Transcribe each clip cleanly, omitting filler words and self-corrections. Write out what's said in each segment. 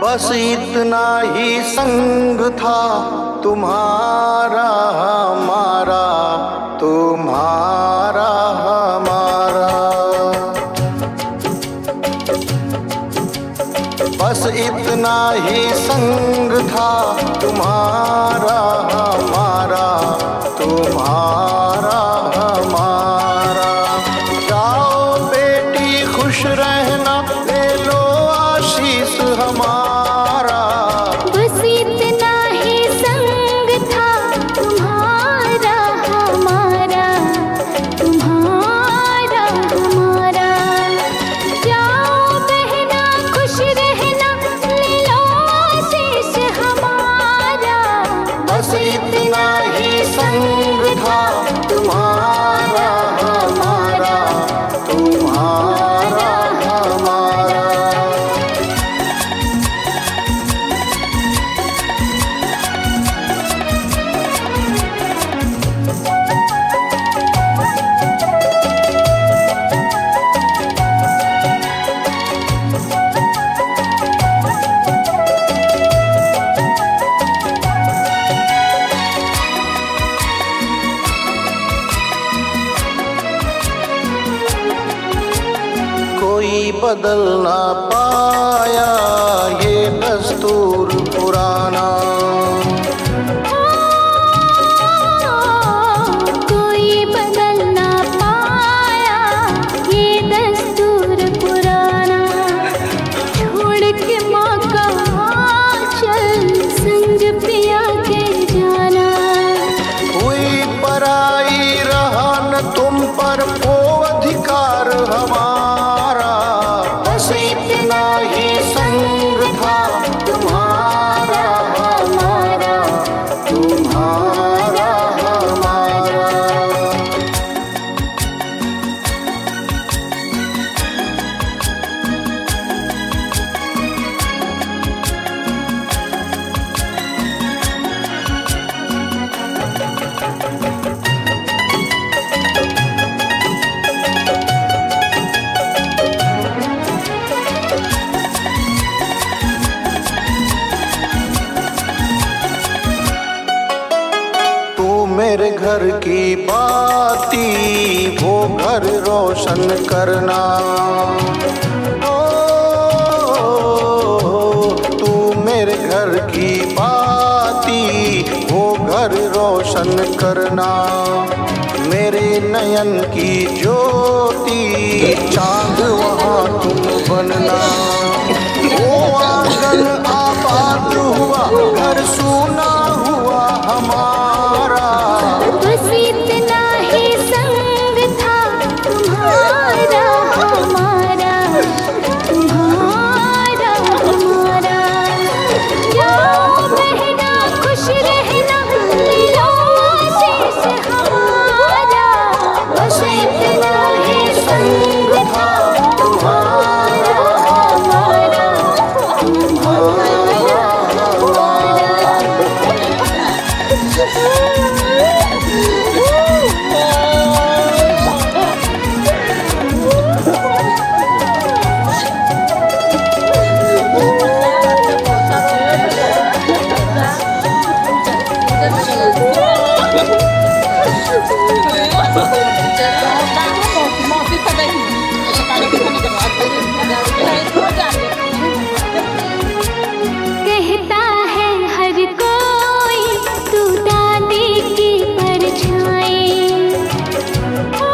बस इतना ही संग था तुम्हारा हमारा, तुम्हारा हमारा। बस इतना ही संग था तुम्हारा हमारा, तुम्हारा हमारा। जाओ बेटी खुश रहना, ले लो आशीष हमारा। बस इतना ही संग था तुम्हारा हमारा, तुम्हारा हमारा। जाओ बहना खुश रहना, ले लो आशीष हमारा। बस इतना ही संग था तुम्हारा हमारा, तुम्हारा हमारा। कोई बदल ना पाया ये दस्तूर पुराना। कोई बदल ना पाया ये दस्तूर पुराना। छोड़ के माँ का आंचल संग पिया के जाना। हुई पराई रहा न तुम पर वो अधिकार हमारा। बस इतना ही संग था तुम्हारा हमारा, तुम्हारा हमारा। मेरे घर की बाती वो घर रोशन करना। ओ, तू मेरे घर की बाती वो घर रोशन करना। मेरे नयन की ज्योति चांद वहाँ तुम बनना। वो आंगन आबाद हुआ, घर सूना हुआ हमारा। बस इतना ही संग था तुम्हारा हमारा, तुम्हारा हमारा। जाओ बहना खुश रहना, ले लो आशीष हमारा। बस इतना ही संग था तुम्हारा हमारा, तुम्हारा हमारा। कहता है हर कोई तू दादी की परछाई। ओ,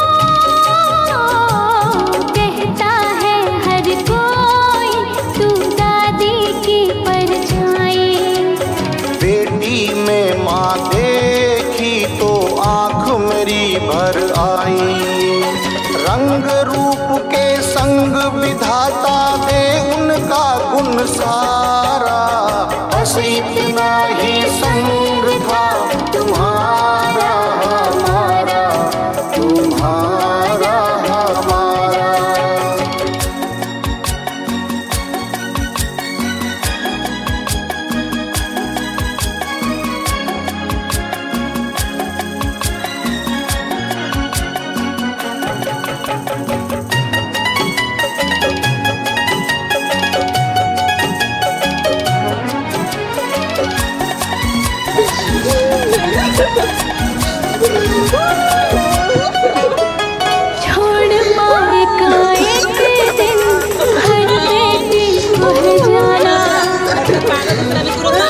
कहता है हर कोई तू दादी की परछाई। बेटी में माँ देखी तो आँख मेरी भर आई। रंग रूप के संग विधाता दे उनका गुण सारा। बस इतना ही संग था तुम्हारा हमारा, तुम्हारा हमारा। जाना।